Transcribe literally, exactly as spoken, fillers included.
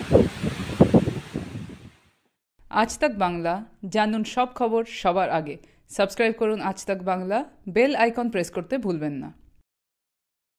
আজ তাক বাংলা, জানুন সব খবর সবার আগে। সাবস্ক্রাইব করুন আজ তাক বাংলা, বেল আইকন প্রেস করতে ভুলবেন না।